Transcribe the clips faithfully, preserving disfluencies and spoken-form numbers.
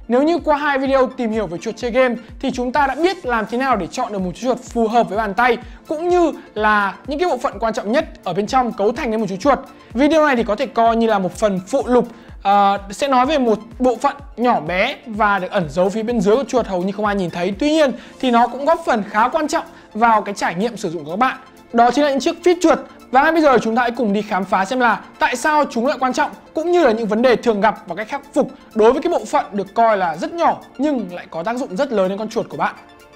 Nếu như qua hai video tìm hiểu về chuột chơi game thì chúng ta đã biết làm thế nào để chọn được một chú chuột phù hợp với bàn tay, cũng như là những cái bộ phận quan trọng nhất ở bên trong cấu thành nên một chú chuột. Video này thì có thể coi như là một phần phụ lục, uh, sẽ nói về một bộ phận nhỏ bé và được ẩn giấu phía bên dưới của chuột hầu như không ai nhìn thấy. Tuy nhiên thì nó cũng góp phần khá quan trọng vào cái trải nghiệm sử dụng của các bạn. Đó chính là những chiếc feet chuột. Và ngay bây giờ chúng ta hãy cùng đi khám phá xem là tại sao chúng lại quan trọng, cũng như là những vấn đề thường gặp và cách khắc phục đối với cái bộ phận được coi là rất nhỏ nhưng lại có tác dụng rất lớn đến con chuột của bạn.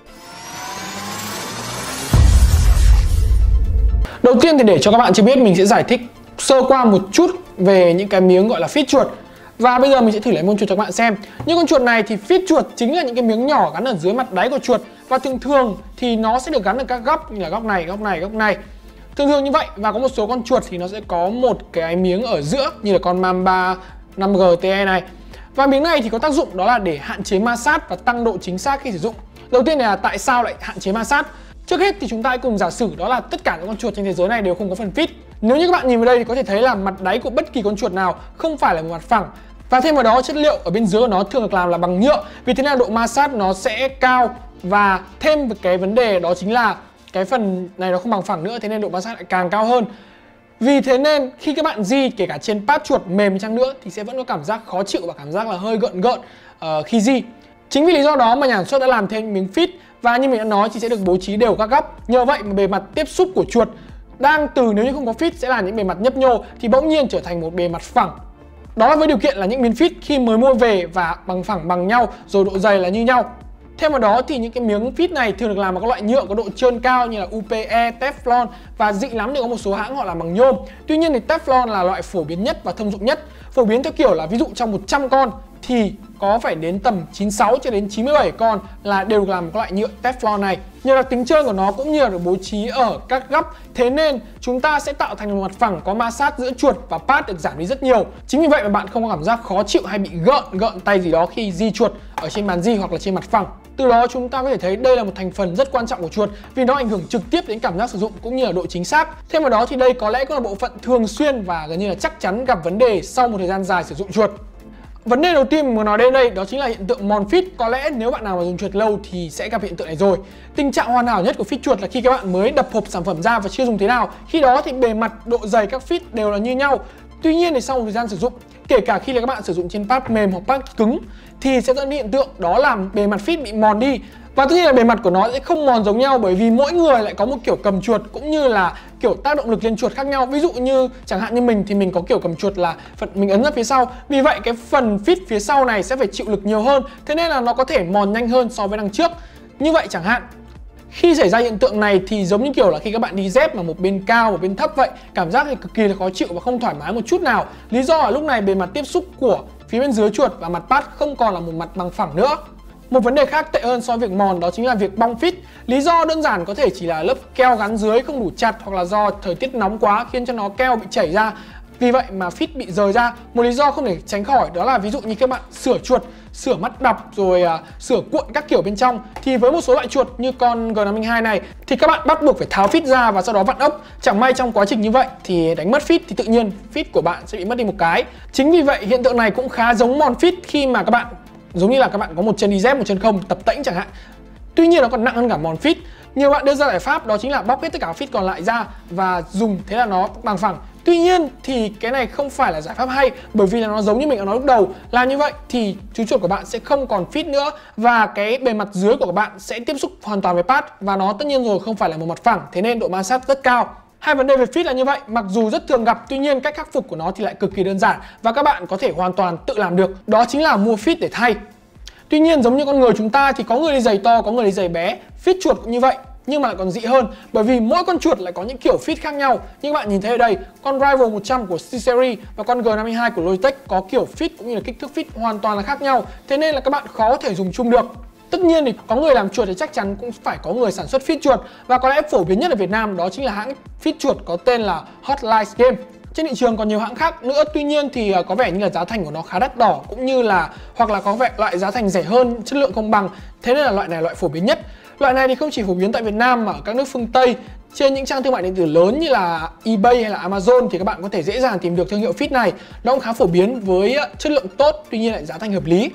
Đầu tiên thì để cho các bạn chưa biết, mình sẽ giải thích sơ qua một chút về những cái miếng gọi là feet chuột. Và bây giờ mình sẽ thử lấy môn chuột cho các bạn xem. Những con chuột này thì feet chuột chính là những cái miếng nhỏ gắn ở dưới mặt đáy của chuột. Và thường thường thì nó sẽ được gắn ở các góc như là góc này, góc này, góc này. Thường thường như vậy. Và có một số con chuột thì nó sẽ có một cái miếng ở giữa như là con Mamba năm G T E này. Và miếng này thì có tác dụng đó là để hạn chế ma sát và tăng độ chính xác khi sử dụng. Đầu tiên là tại sao lại hạn chế ma sát? Trước hết thì chúng ta hãy cùng giả sử đó là tất cả các con chuột trên thế giới này đều không có phần feet. Nếu như các bạn nhìn vào đây thì có thể thấy là mặt đáy của bất kỳ con chuột nào không phải là một mặt phẳng. Và thêm vào đó, chất liệu ở bên dưới của nó thường được làm là bằng nhựa. Vì thế nên độ ma sát nó sẽ cao. Và thêm một cái vấn đề đó chính là cái phần này nó không bằng phẳng nữa, thế nên độ ma sát lại càng cao hơn. Vì thế nên khi các bạn di, kể cả trên pad chuột mềm chăng nữa, thì sẽ vẫn có cảm giác khó chịu và cảm giác là hơi gợn gợn uh, khi di. Chính vì lý do đó mà nhà sản xuất đã làm thêm miếng feet. Và như mình đã nói thì sẽ được bố trí đều các góc. Nhờ vậy mà bề mặt tiếp xúc của chuột đang từ nếu như không có feet sẽ là những bề mặt nhấp nhô thì bỗng nhiên trở thành một bề mặt phẳng. Đó là với điều kiện là những miếng feet khi mới mua về và bằng phẳng bằng nhau, rồi độ dày là như nhau. Thêm vào đó thì những cái miếng feet này thường được làm bằng các loại nhựa có độ trơn cao như là U P E, Teflon, và dị lắm thì có một số hãng họ làm bằng nhôm. Tuy nhiên thì Teflon là loại phổ biến nhất và thông dụng nhất. Phổ biến theo kiểu là ví dụ trong một trăm con thì có phải đến tầm chín mươi sáu cho đến chín mươi bảy con là đều được làm bằng các loại nhựa Teflon này. Nhờ đặc tính trơn của nó cũng như là được bố trí ở các góc, thế nên chúng ta sẽ tạo thành một mặt phẳng có ma sát giữa chuột và pad được giảm đi rất nhiều. Chính vì vậy mà bạn không có cảm giác khó chịu hay bị gợn gợn tay gì đó khi di chuột ở trên bàn di hoặc là trên mặt phẳng. Từ đó chúng ta có thể thấy đây là một thành phần rất quan trọng của chuột vì nó ảnh hưởng trực tiếp đến cảm giác sử dụng cũng như là độ chính xác. Thêm vào đó thì đây có lẽ cũng là bộ phận thường xuyên và gần như là chắc chắn gặp vấn đề sau một thời gian dài sử dụng chuột. Vấn đề đầu tiên mình muốn nói đến đây đó chính là hiện tượng mòn feet. Có lẽ nếu bạn nào mà dùng chuột lâu thì sẽ gặp hiện tượng này rồi. Tình trạng hoàn hảo nhất của feet chuột là khi các bạn mới đập hộp sản phẩm ra và chưa dùng thế nào. Khi đó thì bề mặt, độ dày các feet đều là như nhau. Tuy nhiên thì sau một thời gian sử dụng, kể cả khi là các bạn sử dụng trên pad mềm hoặc pad cứng, thì sẽ dẫn đến hiện tượng đó là bề mặt feet bị mòn đi. Và tất nhiên là bề mặt của nó sẽ không mòn giống nhau, bởi vì mỗi người lại có một kiểu cầm chuột cũng như là kiểu tác động lực lên chuột khác nhau. Ví dụ như chẳng hạn như mình thì mình có kiểu cầm chuột là phần mình ấn ra phía sau. Vì vậy cái phần feet phía sau này sẽ phải chịu lực nhiều hơn, thế nên là nó có thể mòn nhanh hơn so với đằng trước. Như vậy chẳng hạn, khi xảy ra hiện tượng này thì giống như kiểu là khi các bạn đi dép mà một bên cao một bên thấp vậy, cảm giác thì cực kỳ là khó chịu và không thoải mái một chút nào. Lý do là lúc này bề mặt tiếp xúc của phía bên dưới chuột và mặt pad không còn là một mặt bằng phẳng nữa. Một vấn đề khác tệ hơn so với việc mòn đó chính là việc bong feet. Lý do đơn giản có thể chỉ là lớp keo gắn dưới không đủ chặt, hoặc là do thời tiết nóng quá khiến cho nó keo bị chảy ra. Vì vậy mà feet bị rời ra. Một lý do không thể tránh khỏi đó là ví dụ như các bạn sửa chuột, sửa mắt đọc rồi uh, sửa cuộn các kiểu bên trong, thì với một số loại chuột như con G năm mươi hai này thì các bạn bắt buộc phải tháo feet ra và sau đó vặn ốc. Chẳng may trong quá trình như vậy thì đánh mất feet thì tự nhiên feet của bạn sẽ bị mất đi một cái. Chính vì vậy hiện tượng này cũng khá giống mòn feet khi mà các bạn giống như là các bạn có một chân đi dép, một chân không, tập tễnh chẳng hạn. Tuy nhiên nó còn nặng hơn cả mòn feet. Nhiều bạn đưa ra giải pháp đó chính là bóc hết tất cả feet còn lại ra và dùng, thế là nó bằng phẳng. Tuy nhiên thì cái này không phải là giải pháp hay, bởi vì là nó giống như mình đã nói lúc đầu. Làm như vậy thì chú chuột của bạn sẽ không còn feet nữa và cái bề mặt dưới của các bạn sẽ tiếp xúc hoàn toàn với pad, và nó tất nhiên rồi không phải là một mặt phẳng, thế nên độ ma sát rất cao. Hai vấn đề về feet là như vậy, mặc dù rất thường gặp, tuy nhiên cách khắc phục của nó thì lại cực kỳ đơn giản và các bạn có thể hoàn toàn tự làm được. Đó chính là mua feet để thay. Tuy nhiên giống như con người chúng ta thì có người đi giày to, có người đi giày bé. Feet chuột cũng như vậy, nhưng mà lại còn dị hơn, bởi vì mỗi con chuột lại có những kiểu feet khác nhau. Như các bạn nhìn thấy ở đây, con Rival một trăm của C-Series và con G năm mươi hai của Logitech có kiểu feet cũng như là kích thước feet hoàn toàn là khác nhau. Thế nên là các bạn khó có thể dùng chung được. Tất nhiên thì có người làm chuột thì chắc chắn cũng phải có người sản xuất feet chuột, và có lẽ phổ biến nhất ở Việt Nam đó chính là hãng feet chuột có tên là Hotline Game. Trên thị trường còn nhiều hãng khác nữa, tuy nhiên thì có vẻ như là giá thành của nó khá đắt đỏ, cũng như là hoặc là có vẻ loại giá thành rẻ hơn, chất lượng không bằng, thế nên là loại này loại phổ biến nhất. Loại này thì không chỉ phổ biến tại Việt Nam mà ở các nước phương Tây. Trên những trang thương mại điện tử lớn như là eBay hay là Amazon thì các bạn có thể dễ dàng tìm được thương hiệu feet này. Nó cũng khá phổ biến với chất lượng tốt, tuy nhiên lại giá thành hợp lý.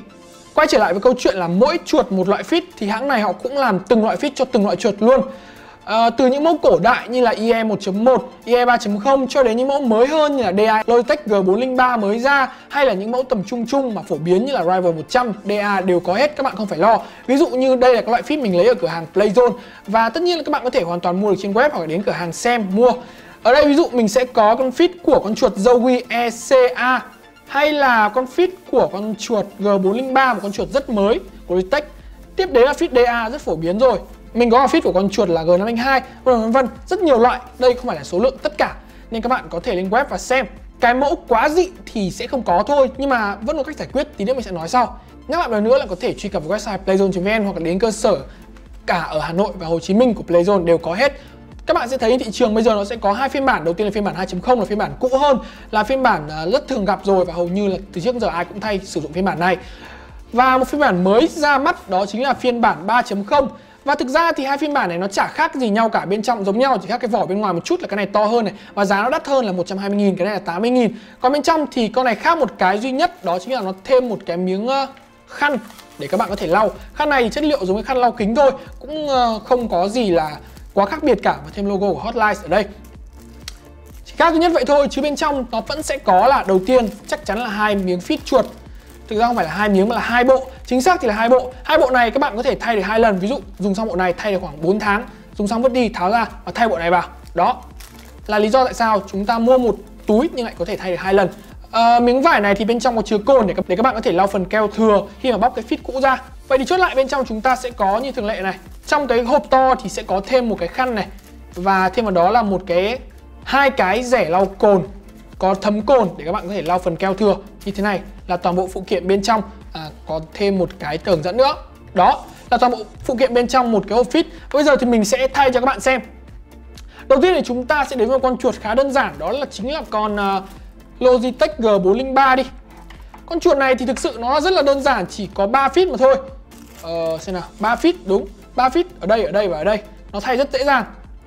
Quay trở lại với câu chuyện là mỗi chuột một loại feed thì hãng này họ cũng làm từng loại feed cho từng loại chuột luôn. À, từ những mẫu cổ đại như là i e một chấm một, i e ba chấm không cho đến những mẫu mới hơn như là đê i Logitech G bốn không ba mới ra, hay là những mẫu tầm trung trung mà phổ biến như là Rival một trăm, đê a đều có hết, các bạn không phải lo. Ví dụ như đây là các loại feed mình lấy ở cửa hàng Playzone, và tất nhiên là các bạn có thể hoàn toàn mua được trên web hoặc đến cửa hàng xem mua. Ở đây ví dụ mình sẽ có con feed của con chuột Zowie e xê a, hay là con feed của con chuột G bốn không ba, một con chuột rất mới của Logitech. Tiếp đến là feed đê a rất phổ biến rồi. Mình có feed của con chuột là G năm không hai, vân vân, rất nhiều loại. Đây không phải là số lượng tất cả, nên các bạn có thể lên web và xem. Cái mẫu quá dị thì sẽ không có thôi, nhưng mà vẫn có cách giải quyết, tí nữa mình sẽ nói sau. Nhắc lại lần nữa là có thể truy cập vào website playzone chấm vn hoặc là đến cơ sở cả ở Hà Nội và Hồ Chí Minh của Playzone đều có hết. Các bạn sẽ thấy thị trường bây giờ nó sẽ có hai phiên bản. Đầu tiên là phiên bản hai chấm không, là phiên bản cũ hơn, là phiên bản rất thường gặp rồi và hầu như là từ trước giờ ai cũng thay sử dụng phiên bản này. Và một phiên bản mới ra mắt đó chính là phiên bản ba chấm không. Và thực ra thì hai phiên bản này nó chả khác gì nhau cả, bên trong giống nhau, chỉ khác cái vỏ bên ngoài một chút là cái này to hơn này, và giá nó đắt hơn là một trăm hai mươi nghìn, cái này là tám mươi nghìn. Còn bên trong thì con này khác một cái duy nhất, đó chính là nó thêm một cái miếng khăn để các bạn có thể lau. Khăn này thì chất liệu giống với khăn lau kính thôi, cũng không có gì là quá khác biệt cả, và thêm logo của Hotline ở đây. Chỉ khác duy nhất vậy thôi, chứ bên trong nó vẫn sẽ có là đầu tiên chắc chắn là hai miếng feed chuột. Thực ra không phải là hai miếng mà là hai bộ. Chính xác thì là hai bộ. Hai bộ này các bạn có thể thay được hai lần. Ví dụ dùng xong bộ này thay được khoảng bốn tháng, dùng xong vứt đi, tháo ra và thay bộ này vào. Đó là lý do tại sao chúng ta mua một túi nhưng lại có thể thay được hai lần. À, miếng vải này thì bên trong có chứa cồn để, để các bạn có thể lau phần keo thừa khi mà bóc cái feed cũ ra. Vậy thì chốt lại, bên trong chúng ta sẽ có như thường lệ này. Trong cái hộp to thì sẽ có thêm một cái khăn này, và thêm vào đó là một cái hai cái rẻ lau cồn có thấm cồn để các bạn có thể lau phần keo thừa như thế này. Là toàn bộ phụ kiện bên trong. À, có thêm một cái tờ hướng dẫn nữa. Đó là toàn bộ phụ kiện bên trong một cái hộp feed. Bây giờ thì mình sẽ thay cho các bạn xem. Đầu tiên thì chúng ta sẽ đến với con chuột khá đơn giản, đó là chính là con uh, Logitech G bốn không ba đi. Con chuột này thì thực sự nó rất là đơn giản, chỉ có ba feed mà thôi. Ờ, xem nào, ba feed, đúng, ba feed ở đây, ở đây và ở đây. Nó thay rất dễ dàng.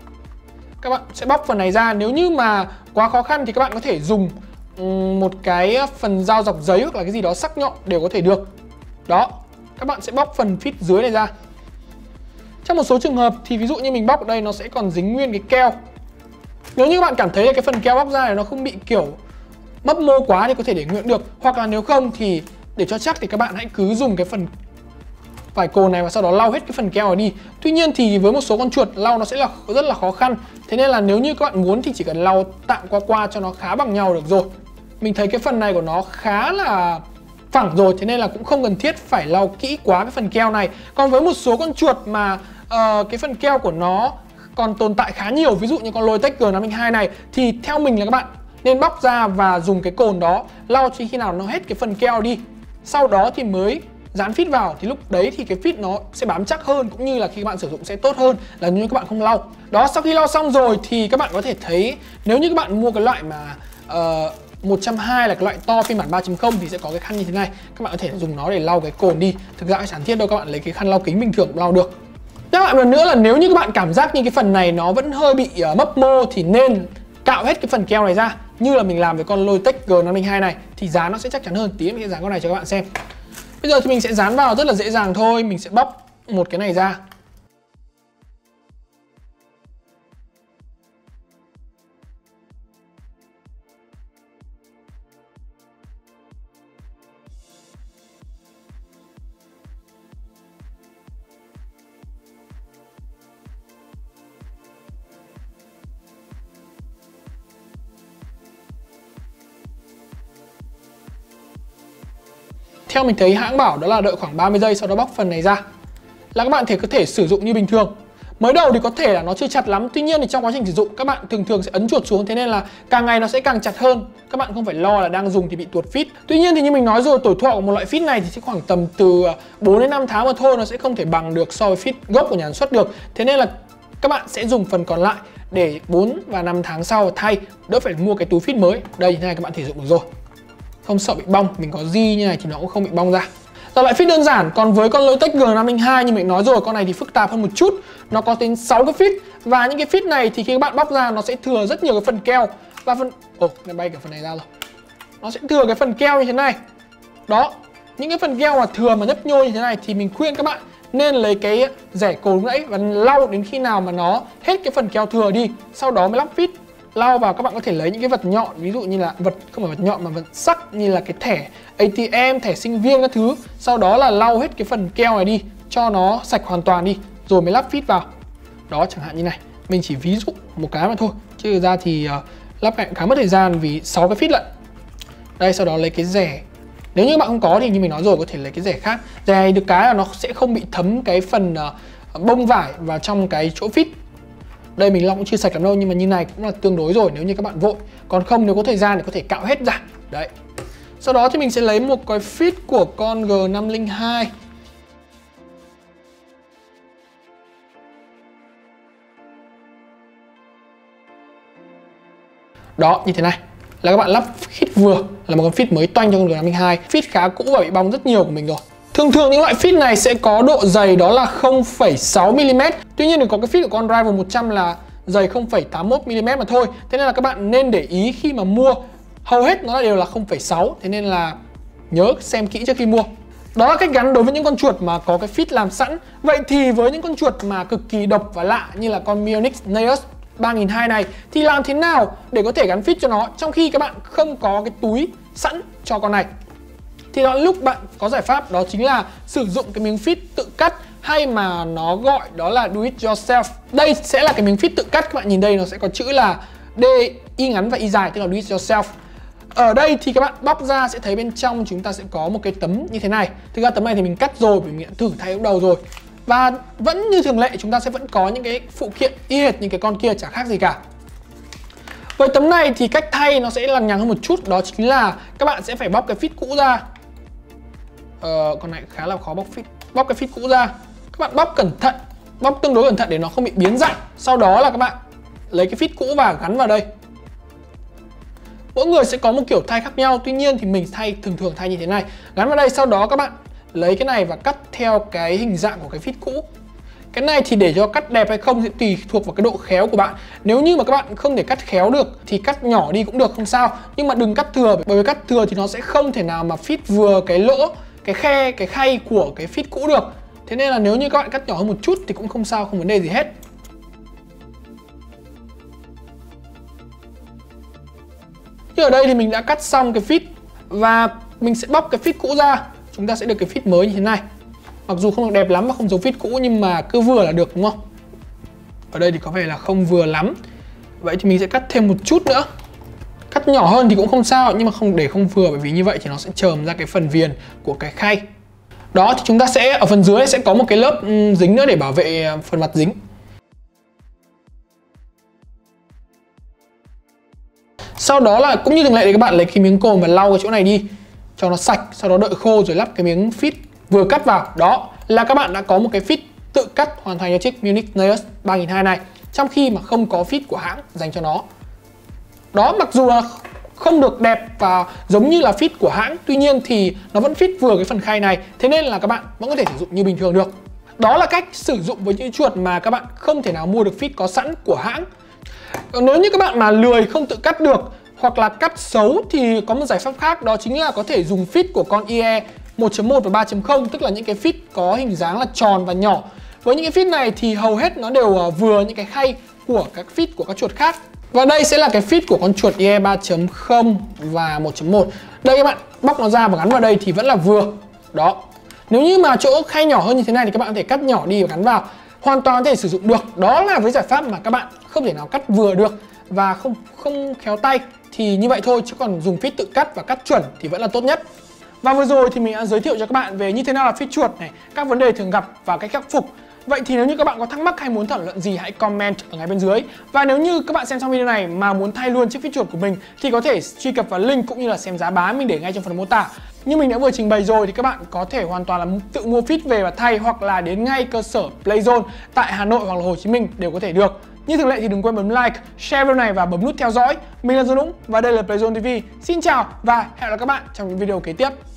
Các bạn sẽ bóc phần này ra. Nếu như mà quá khó khăn thì các bạn có thể dùng một cái phần dao dọc giấy hoặc là cái gì đó sắc nhọn đều có thể được. Đó, các bạn sẽ bóc phần feed dưới này ra. Trong một số trường hợp thì ví dụ như mình bóc ở đây nó sẽ còn dính nguyên cái keo. Nếu như các bạn cảm thấy là cái phần keo bóc ra này nó không bị kiểu mấp mô quá thì có thể để nguyên được. Hoặc là nếu không thì để cho chắc thì các bạn hãy cứ dùng cái phần vải cồn này và sau đó lau hết cái phần keo này đi. Tuy nhiên thì với một số con chuột lau nó sẽ là rất là khó khăn. Thế nên là nếu như các bạn muốn thì chỉ cần lau tạm qua qua cho nó khá bằng nhau được rồi. Mình thấy cái phần này của nó khá là phẳng rồi, thế nên là cũng không cần thiết phải lau kỹ quá cái phần keo này. Còn với một số con chuột mà uh, cái phần keo của nó còn tồn tại khá nhiều, ví dụ như con Logitech G năm không hai này, thì theo mình là các bạn nên bóc ra và dùng cái cồn đó lau cho khi nào nó hết cái phần keo đi. Sau đó thì mới dán feed vào, thì lúc đấy thì cái feed nó sẽ bám chắc hơn, cũng như là khi các bạn sử dụng sẽ tốt hơn là như các bạn không lau. Đó, sau khi lau xong rồi thì các bạn có thể thấy, nếu như các bạn mua cái loại mà uh, một trăm hai mươi là cái loại to phiên bản ba chấm không thì sẽ có cái khăn như thế này. Các bạn có thể dùng nó để lau cái cồn đi. Thực ra chẳng thiết đâu, các bạn lấy cái khăn lau kính bình thường cũng lau được. Nhắc lại một lần nữa là nếu như các bạn cảm giác như cái phần này nó vẫn hơi bị uh, mấp mô thì nên cạo hết cái phần keo này ra, như là mình làm với con Logitech G năm không hai này, thì dán nó sẽ chắc chắn hơn. Tí mình sẽ dán con này cho các bạn xem. Bây giờ thì mình sẽ dán vào rất là dễ dàng thôi. Mình sẽ bóc một cái này ra. Theo mình thấy hãng bảo đó là đợi khoảng ba mươi giây, sau đó bóc phần này ra là các bạn thể có thể sử dụng như bình thường. Mới đầu thì có thể là nó chưa chặt lắm, tuy nhiên thì trong quá trình sử dụng các bạn thường thường sẽ ấn chuột xuống, thế nên là càng ngày nó sẽ càng chặt hơn. Các bạn không phải lo là đang dùng thì bị tuột feed. Tuy nhiên thì như mình nói rồi, tuổi thọ của một loại feed này thì sẽ khoảng tầm từ bốn đến năm tháng mà thôi, nó sẽ không thể bằng được so với feed gốc của nhà sản xuất được. Thế nên là các bạn sẽ dùng phần còn lại để bốn và năm tháng sau thay, đỡ phải mua cái túi feed mới. Đây, như này các bạn thể dụng được rồi, không sợ bị bong. Mình có di như này thì nó cũng không bị bong ra. Là loại feed đơn giản. Còn với con Logitech G năm không hai như mình nói rồi, con này thì phức tạp hơn một chút. Nó có đến sáu cái feed, và những cái feed này thì khi các bạn bóc ra nó sẽ thừa rất nhiều cái phần keo. Và phần... Ồ, oh, bay cả phần này ra rồi. Nó sẽ thừa cái phần keo như thế này. Đó, những cái phần keo mà thừa mà nhấp nhô như thế này thì mình khuyên các bạn nên lấy cái rẻ cồn lúc nãy và lau đến khi nào mà nó hết cái phần keo thừa đi, sau đó mới lắp fit. Lau vào các bạn có thể lấy những cái vật nhọn, ví dụ như là vật không phải vật nhọn mà vật sắc như là cái thẻ a tê em, thẻ sinh viên các thứ, sau đó là lau hết cái phần keo này đi cho nó sạch hoàn toàn đi rồi mới lắp fit vào. Đó, chẳng hạn như này, mình chỉ ví dụ một cái mà thôi, chứ ra thì uh, lắp lại khá mất thời gian vì sáu cái fit lận. Đây, sau đó lấy cái rẻ. Nếu như bạn không có thì như mình nói rồi, có thể lấy cái rẻ khác. Rẻ này được cái là nó sẽ không bị thấm cái phần uh, bông vải vào trong cái chỗ fit. Đây mình lau cũng chưa sạch lắm đâu, nhưng mà như này cũng là tương đối rồi nếu như các bạn vội. Còn không, nếu có thời gian thì có thể cạo hết ra. Đấy. Sau đó thì mình sẽ lấy một cái fit của con G năm không hai. Đó, như thế này là các bạn lắp fit vừa, là một con fit mới toanh cho con G năm không hai. Fit khá cũ và bị bong rất nhiều của mình rồi. Thường thường những loại fit này sẽ có độ dày đó là không phẩy sáu mi li mét. Tuy nhiên thì có cái fit của con Rival một trăm là dày không phẩy tám mươi mốt mi li mét mà thôi. Thế nên là các bạn nên để ý khi mà mua, hầu hết nó đều là không phẩy sáu. Thế nên là nhớ xem kỹ trước khi mua. Đó là cách gắn đối với những con chuột mà có cái fit làm sẵn. Vậy thì với những con chuột mà cực kỳ độc và lạ như là con Mionix Naeus ba nghìn hai trăm này thì làm thế nào để có thể gắn fit cho nó trong khi các bạn không có cái túi sẵn cho con này? Thì đó lúc bạn có giải pháp, đó chính là sử dụng cái miếng fit tự cắt, hay mà nó gọi đó là do it yourself. Đây sẽ là cái miếng fit tự cắt, các bạn nhìn đây nó sẽ có chữ là D, Y ngắn và Y dài, tức là do it yourself. Ở đây thì các bạn bóc ra sẽ thấy bên trong chúng ta sẽ có một cái tấm như thế này. Thực ra tấm này thì mình cắt rồi vì mình đã thử thay lúc đầu rồi. Và vẫn như thường lệ chúng ta sẽ vẫn có những cái phụ kiện y hệt như cái con kia, chả khác gì cả. Với tấm này thì cách thay nó sẽ lằng nhằng hơn một chút, đó chính là các bạn sẽ phải bóc cái fit cũ ra. Ờ, con này khá là khó bóc fit. Bóc cái fit cũ ra. Các bạn bóc cẩn thận, bóc tương đối cẩn thận để nó không bị biến dạng. Sau đó là các bạn lấy cái fit cũ và gắn vào đây. Mỗi người sẽ có một kiểu thay khác nhau, tuy nhiên thì mình thay thường thường thay như thế này. Gắn vào đây, sau đó các bạn lấy cái này và cắt theo cái hình dạng của cái fit cũ. Cái này thì để cho cắt đẹp hay không sẽ tùy thuộc vào cái độ khéo của bạn. Nếu như mà các bạn không thể cắt khéo được thì cắt nhỏ đi cũng được, không sao. Nhưng mà đừng cắt thừa, bởi vì cắt thừa thì nó sẽ không thể nào mà fit vừa cái lỗ, cái khe, cái khay của cái fit cũ được. Thế nên là nếu như các bạn cắt nhỏ hơn một chút thì cũng không sao, không vấn đề gì hết. Như ở đây thì mình đã cắt xong cái fit và mình sẽ bóc cái fit cũ ra. Chúng ta sẽ được cái fit mới như thế này. Mặc dù không được đẹp lắm và không giống fit cũ nhưng mà cứ vừa là được, đúng không? Ở đây thì có vẻ là không vừa lắm. Vậy thì mình sẽ cắt thêm một chút nữa. Cắt nhỏ hơn thì cũng không sao, nhưng mà không để không vừa, bởi vì như vậy thì nó sẽ chờm ra cái phần viền của cái khay. Đó, thì chúng ta sẽ ở phần dưới sẽ có một cái lớp dính nữa để bảo vệ phần mặt dính. Sau đó là cũng như thường lệ thì các bạn lấy cái miếng cồn và lau cái chỗ này đi cho nó sạch, sau đó đợi khô rồi lắp cái miếng fit vừa cắt vào. Đó là các bạn đã có một cái fit tự cắt hoàn thành cho chiếc Mionix Naeus ba nghìn hai trăm này, trong khi mà không có fit của hãng dành cho nó. Đó, mặc dù là không được đẹp và giống như là fit của hãng, tuy nhiên thì nó vẫn fit vừa cái phần khay này, thế nên là các bạn vẫn có thể sử dụng như bình thường được. Đó là cách sử dụng với những chuột mà các bạn không thể nào mua được fit có sẵn của hãng. Nếu như các bạn mà lười không tự cắt được hoặc là cắt xấu thì có một giải pháp khác, đó chính là có thể dùng fit của con i e một chấm một và ba chấm không, tức là những cái fit có hình dáng là tròn và nhỏ. Với những cái fit này thì hầu hết nó đều vừa những cái khay của các fit của các chuột khác. Và đây sẽ là cái fit của con chuột i e ba chấm không và một chấm một. Đây các bạn bóc nó ra và gắn vào đây thì vẫn là vừa. Đó. Nếu như mà chỗ khay nhỏ hơn như thế này thì các bạn có thể cắt nhỏ đi và gắn vào. Hoàn toàn có thể sử dụng được. Đó là với giải pháp mà các bạn không thể nào cắt vừa được và không không khéo tay thì như vậy thôi, chứ còn dùng fit tự cắt và cắt chuẩn thì vẫn là tốt nhất. Và vừa rồi thì mình đã giới thiệu cho các bạn về như thế nào là fit chuột này, các vấn đề thường gặp và cách khắc phục. Vậy thì nếu như các bạn có thắc mắc hay muốn thảo luận gì, hãy comment ở ngay bên dưới. Và nếu như các bạn xem xong video này mà muốn thay luôn chiếc fit chuột của mình thì có thể truy cập vào link cũng như là xem giá bán mình để ngay trong phần mô tả. Như mình đã vừa trình bày rồi thì các bạn có thể hoàn toàn là tự mua fit về và thay, hoặc là đến ngay cơ sở Playzone tại Hà Nội hoặc là Hồ Chí Minh đều có thể được. Như thường lệ thì đừng quên bấm like, share video này và bấm nút theo dõi. Mình là Dương Dũng và đây là Playzone ti vi. Xin chào và hẹn gặp lại các bạn trong những video kế tiếp.